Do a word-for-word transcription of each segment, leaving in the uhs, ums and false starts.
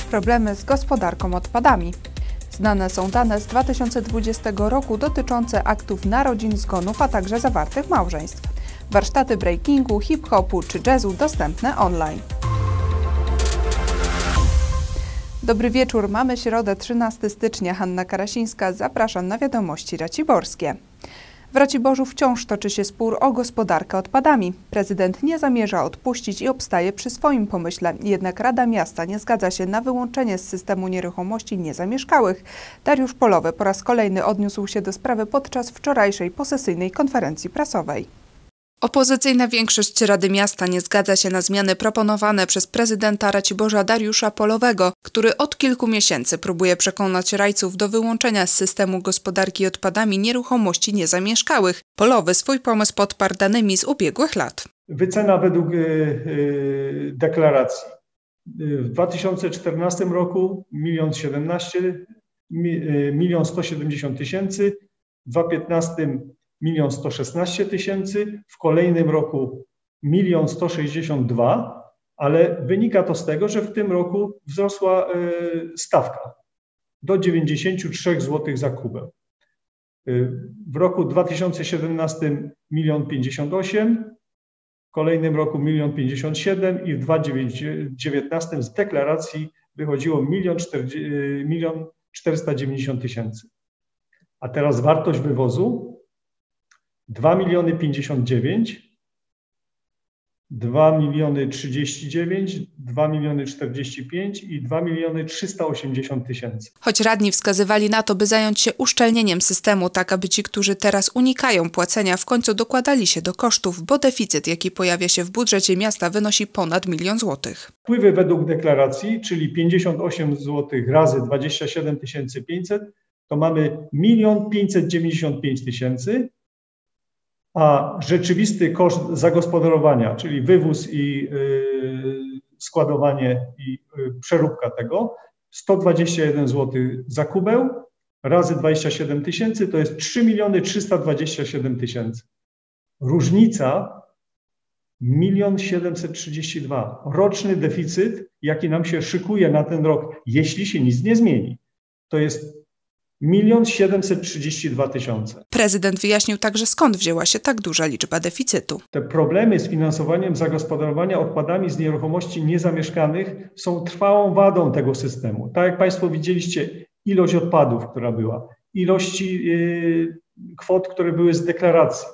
problemy z gospodarką odpadami. Znane są dane z dwa tysiące dwudziestego roku dotyczące aktów narodzin, zgonów, a także zawartych małżeństw. Warsztaty breakingu, hip-hopu czy jazzu dostępne online. Dobry wieczór, mamy środę trzynastego stycznia. Hanna Karasińska, zapraszam na wiadomości raciborskie. W Raciborzu wciąż toczy się spór o gospodarkę odpadami. Prezydent nie zamierza odpuścić i obstaje przy swoim pomyśle. Jednak Rada Miasta nie zgadza się na wyłączenie z systemu nieruchomości niezamieszkałych. Dariusz Polowy po raz kolejny odniósł się do sprawy podczas wczorajszej posesyjnej konferencji prasowej. Opozycyjna większość Rady Miasta nie zgadza się na zmiany proponowane przez prezydenta Raciborza Dariusza Polowego, który od kilku miesięcy próbuje przekonać rajców do wyłączenia z systemu gospodarki odpadami nieruchomości niezamieszkałych. Polowy swój pomysł podparł danymi z ubiegłych lat. Wycena według y, y, deklaracji. W dwa tysiące czternastym roku milion siedemnaście, milion sto siedemdziesiąt tysięcy, w dwa tysiące piętnastym milion sto szesnaście tysięcy, w kolejnym roku milion sto sześćdziesiąt dwa, ale wynika to z tego, że w tym roku wzrosła stawka do dziewięćdziesiąt trzy złote za kubę. W roku dwa tysiące siedemnastym milion pięćdziesiąt osiem, w kolejnym roku milion pięćdziesiąt siedem i w dwa tysiące dziewiętnastym z deklaracji wychodziło milion czterysta dziewięćdziesiąt tysięcy. A teraz wartość wywozu dwa miliony pięćdziesiąt dziewięć, dwa miliony trzydzieści dziewięć, dwa miliony czterdzieści pięć i dwa miliony trzysta osiemdziesiąt tysięcy. Choć radni wskazywali na to, by zająć się uszczelnieniem systemu, tak aby ci, którzy teraz unikają płacenia, w końcu dokładali się do kosztów, bo deficyt, jaki pojawia się w budżecie miasta, wynosi ponad milion złotych. Wpływy według deklaracji, czyli pięćdziesiąt osiem złotych razy dwadzieścia siedem tysięcy pięćset, to mamy milion pięćset dziewięćdziesiąt pięć tysięcy, a rzeczywisty koszt zagospodarowania, czyli wywóz i y, składowanie i y, przeróbka tego, sto dwadzieścia jeden złotych za kubeł razy dwadzieścia siedem tysięcy to jest trzy miliony trzysta dwadzieścia siedem tysięcy. Różnica milion siedemset trzydzieści dwa. Roczny deficyt, jaki nam się szykuje na ten rok, jeśli się nic nie zmieni, to jest milion siedemset trzydzieści dwa tysiące. Prezydent wyjaśnił także, skąd wzięła się tak duża liczba deficytu. Te problemy z finansowaniem zagospodarowania odpadami z nieruchomości niezamieszkanych są trwałą wadą tego systemu. Tak jak Państwo widzieliście, ilość odpadów, która była, ilości yy, kwot, które były z deklaracji.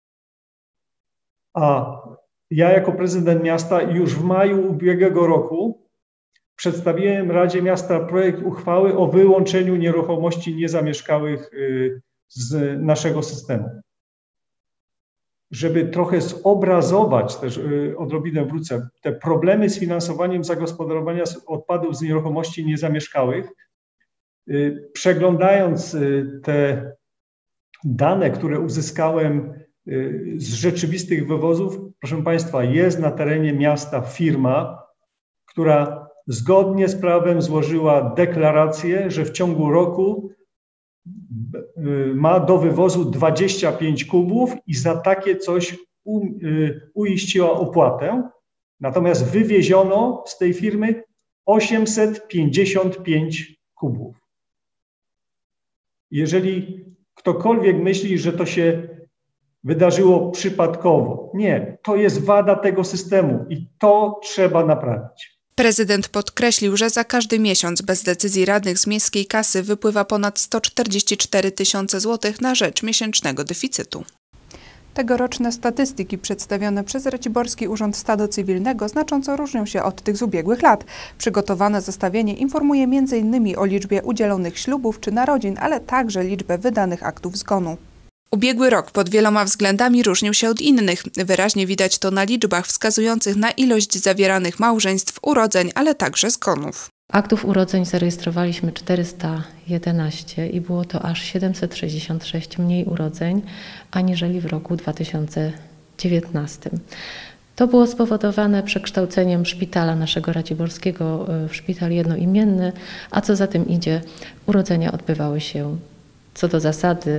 A ja jako prezydent miasta już w maju ubiegłego roku przedstawiłem Radzie Miasta projekt uchwały o wyłączeniu nieruchomości niezamieszkałych z naszego systemu. Żeby trochę zobrazować, też odrobinę wrócę, te problemy z finansowaniem zagospodarowania odpadów z nieruchomości niezamieszkałych, przeglądając te dane, które uzyskałem z rzeczywistych wywozów, proszę Państwa, jest na terenie miasta firma, która zgodnie z prawem złożyła deklarację, że w ciągu roku ma do wywozu dwadzieścia pięć kubów i za takie coś u, uiściła opłatę. Natomiast wywieziono z tej firmy osiemset pięćdziesiąt pięć kubów. Jeżeli ktokolwiek myśli, że to się wydarzyło przypadkowo, nie, to jest wada tego systemu i to trzeba naprawić. Prezydent podkreślił, że za każdy miesiąc bez decyzji radnych z miejskiej kasy wypływa ponad sto czterdzieści cztery tysiące złotych na rzecz miesięcznego deficytu. Tegoroczne statystyki przedstawione przez Raciborski Urząd Stanu Cywilnego znacząco różnią się od tych z ubiegłych lat. Przygotowane zestawienie informuje między innymi o liczbie udzielonych ślubów czy narodzin, ale także liczbę wydanych aktów zgonu. Ubiegły rok pod wieloma względami różnił się od innych. Wyraźnie widać to na liczbach wskazujących na ilość zawieranych małżeństw, urodzeń, ale także zgonów. Aktów urodzeń zarejestrowaliśmy czterysta jedenaście i było to aż siedemset sześćdziesiąt sześć mniej urodzeń aniżeli w roku dwa tysiące dziewiętnastym. To było spowodowane przekształceniem szpitala naszego raciborskiego w szpital jednoimienny, a co za tym idzie, urodzenia odbywały się co do zasady w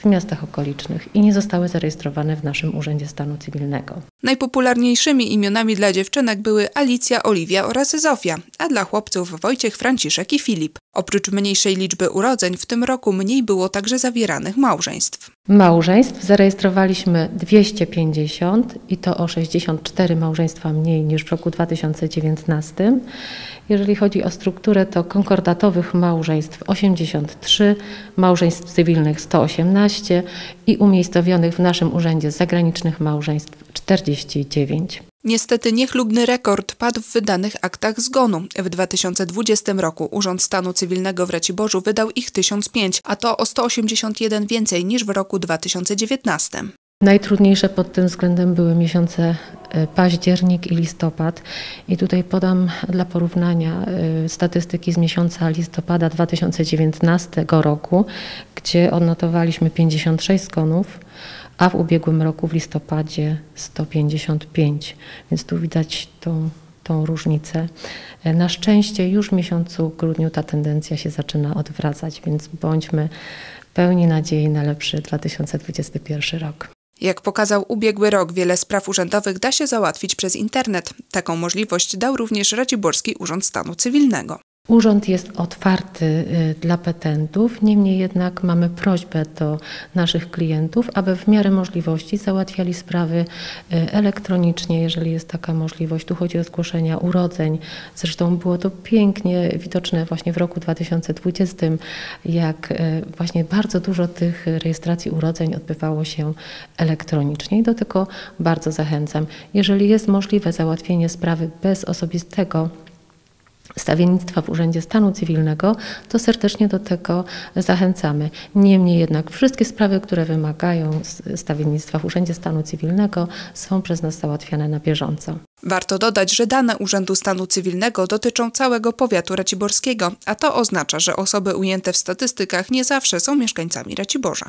w miastach okolicznych i nie zostały zarejestrowane w naszym Urzędzie Stanu Cywilnego. Najpopularniejszymi imionami dla dziewczynek były Alicja, Oliwia oraz Zofia, a dla chłopców Wojciech, Franciszek i Filip. Oprócz mniejszej liczby urodzeń w tym roku mniej było także zawieranych małżeństw. Małżeństw zarejestrowaliśmy dwieście pięćdziesiąt i to o sześćdziesiąt cztery małżeństwa mniej niż w roku dwa tysiące dziewiętnastym. Jeżeli chodzi o strukturę, to konkordatowych małżeństw osiemdziesiąt trzy, małżeństw cywilnych sto osiemnaście i umiejscowionych w naszym urzędzie zagranicznych małżeństw czterdzieści dziewięć. Niestety niechlubny rekord padł w wydanych aktach zgonu. W dwa tysiące dwudziestym roku Urząd Stanu Cywilnego w Raciborzu wydał ich tysiąc pięć, a to o sto osiemdziesiąt jeden więcej niż w roku dwa tysiące dziewiętnastym. Najtrudniejsze pod tym względem były miesiące październik i listopad. I tutaj podam dla porównania statystyki z miesiąca listopada dwa tysiące dziewiętnastego roku, gdzie odnotowaliśmy pięćdziesiąt sześć zgonów, a w ubiegłym roku w listopadzie sto pięćdziesiąt pięć. Więc tu widać tą, tą różnicę. Na szczęście już w miesiącu grudniu ta tendencja się zaczyna odwracać, więc bądźmy pełni nadziei na lepszy dwa tysiące dwudziesty pierwszy rok. Jak pokazał ubiegły rok, wiele spraw urzędowych da się załatwić przez internet. Taką możliwość dał również Raciborski Urząd Stanu Cywilnego. Urząd jest otwarty dla petentów, niemniej jednak mamy prośbę do naszych klientów, aby w miarę możliwości załatwiali sprawy elektronicznie, jeżeli jest taka możliwość. Tu chodzi o zgłoszenia urodzeń. Zresztą było to pięknie widoczne właśnie w roku dwa tysiące dwudziestym, jak właśnie bardzo dużo tych rejestracji urodzeń odbywało się elektronicznie i do tego bardzo zachęcam. Jeżeli jest możliwe załatwienie sprawy bez osobistego stawiennictwa w Urzędzie Stanu Cywilnego, to serdecznie do tego zachęcamy. Niemniej jednak wszystkie sprawy, które wymagają stawiennictwa w Urzędzie Stanu Cywilnego, są przez nas załatwiane na bieżąco. Warto dodać, że dane Urzędu Stanu Cywilnego dotyczą całego powiatu raciborskiego, a to oznacza, że osoby ujęte w statystykach nie zawsze są mieszkańcami Raciborza.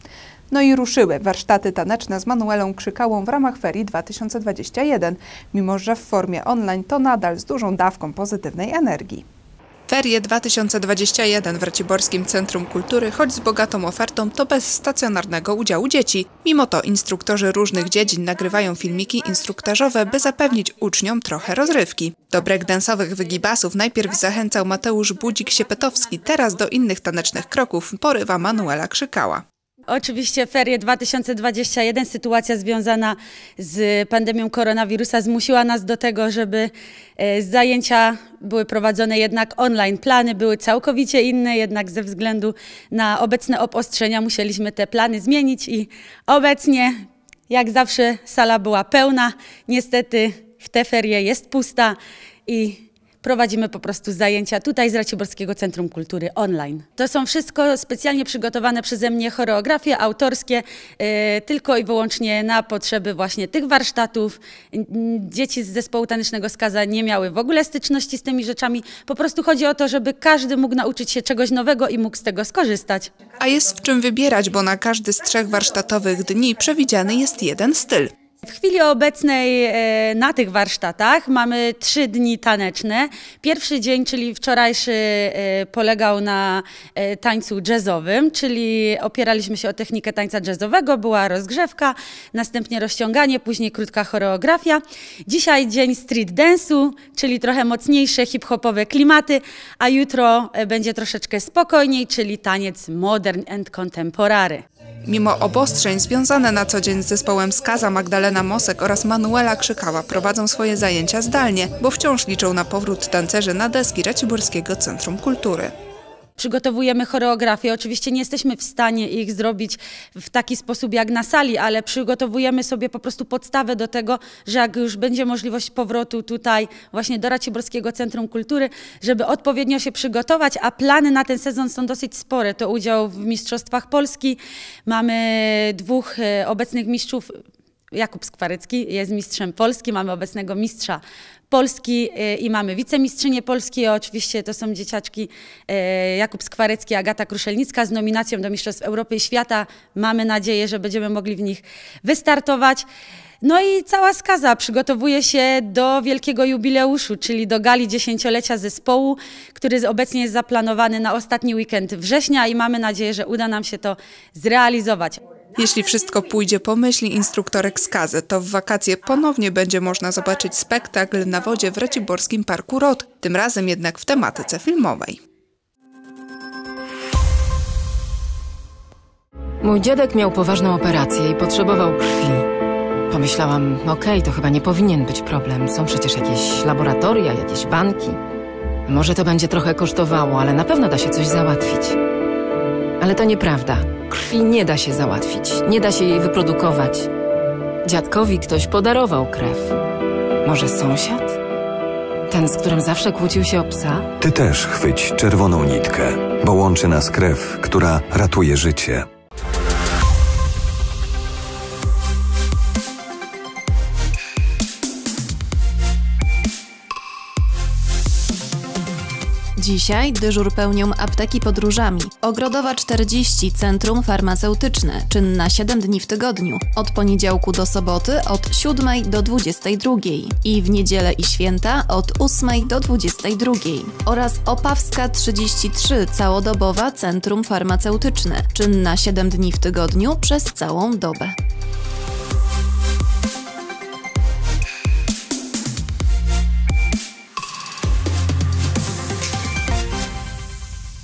No i ruszyły warsztaty taneczne z Manuelą Krzykałą w ramach ferii dwa tysiące dwudziestego pierwszego. Mimo że w formie online, to nadal z dużą dawką pozytywnej energii. Ferie dwa tysiące dwudziesty pierwszy w Raciborskim Centrum Kultury, choć z bogatą ofertą, to bez stacjonarnego udziału dzieci. Mimo to instruktorzy różnych dziedzin nagrywają filmiki instruktażowe, by zapewnić uczniom trochę rozrywki. Do breakdance'owych wygibasów najpierw zachęcał Mateusz Budzik-Siepetowski, teraz do innych tanecznych kroków porywa Manuela Krzykała. Oczywiście ferie dwa tysiące dwudziesty pierwszy, sytuacja związana z pandemią koronawirusa zmusiła nas do tego, żeby zajęcia były prowadzone jednak online. Plany były całkowicie inne, jednak ze względu na obecne obostrzenia musieliśmy te plany zmienić i obecnie, jak zawsze, sala była pełna. Niestety w te ferie jest pusta i prowadzimy po prostu zajęcia tutaj z Raciborskiego Centrum Kultury online. To są wszystko specjalnie przygotowane przeze mnie choreografie autorskie, yy, tylko i wyłącznie na potrzeby właśnie tych warsztatów. Dzieci z zespołu tanecznego Skaza nie miały w ogóle styczności z tymi rzeczami. Po prostu chodzi o to, żeby każdy mógł nauczyć się czegoś nowego i mógł z tego skorzystać. A jest w czym wybierać, bo na każdy z trzech warsztatowych dni przewidziany jest jeden styl. W chwili obecnej na tych warsztatach mamy trzy dni taneczne. Pierwszy dzień, czyli wczorajszy, polegał na tańcu jazzowym, czyli opieraliśmy się o technikę tańca jazzowego, była rozgrzewka, następnie rozciąganie, później krótka choreografia. Dzisiaj dzień street dance'u, czyli trochę mocniejsze hip-hopowe klimaty, a jutro będzie troszeczkę spokojniej, czyli taniec modern and contemporary. Mimo obostrzeń związane na co dzień z zespołem Skaza, Magdalena Mosek oraz Manuela Krzykała prowadzą swoje zajęcia zdalnie, bo wciąż liczą na powrót tancerzy na deski Raciborskiego Centrum Kultury. Przygotowujemy choreografię. Oczywiście nie jesteśmy w stanie ich zrobić w taki sposób jak na sali, ale przygotowujemy sobie po prostu podstawę do tego, że jak już będzie możliwość powrotu tutaj właśnie do Raciborskiego Centrum Kultury, żeby odpowiednio się przygotować, a plany na ten sezon są dosyć spore. To udział w Mistrzostwach Polski. Mamy dwóch obecnych mistrzów Jakub Skwarecki jest mistrzem Polski, mamy obecnego mistrza Polski i mamy wicemistrzynię Polski. Oczywiście to są dzieciaczki Jakub Skwarecki, Agata Kruszelnicka z nominacją do Mistrzostw Europy i Świata. Mamy nadzieję, że będziemy mogli w nich wystartować. No i cała skaza przygotowuje się do wielkiego jubileuszu, czyli do gali dziesięciolecia zespołu, który obecnie jest zaplanowany na ostatni weekend września i mamy nadzieję, że uda nam się to zrealizować. Jeśli wszystko pójdzie po myśli instruktorek Skazy, to w wakacje ponownie będzie można zobaczyć spektakl na wodzie w Raciborskim Parku Rod, tym razem jednak w tematyce filmowej. Mój dziadek miał poważną operację i potrzebował krwi. Pomyślałam, okej, okay, to chyba nie powinien być problem. Są przecież jakieś laboratoria, jakieś banki. Może to będzie trochę kosztowało, ale na pewno da się coś załatwić. Ale to nieprawda. Krwi nie da się załatwić, nie da się jej wyprodukować. Dziadkowi ktoś podarował krew. Może sąsiad? Ten, z którym zawsze kłócił się o psa? Ty też chwyć czerwoną nitkę, bo łączy nas krew, która ratuje życie. Dzisiaj dyżur pełnią apteki podróżami. Ogrodowa czterdzieści, centrum farmaceutyczne, czynna siedem dni w tygodniu, od poniedziałku do soboty od siódmej do dwudziestej drugiej i w niedzielę i święta od ósmej do dwudziestej drugiej. Oraz Opawska trzydzieści trzy, całodobowa centrum farmaceutyczne, czynna siedem dni w tygodniu przez całą dobę.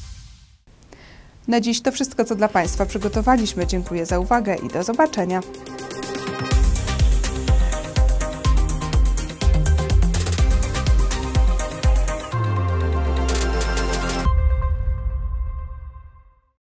Na dziś to wszystko, co dla Państwa przygotowaliśmy. Dziękuję za uwagę i do zobaczenia.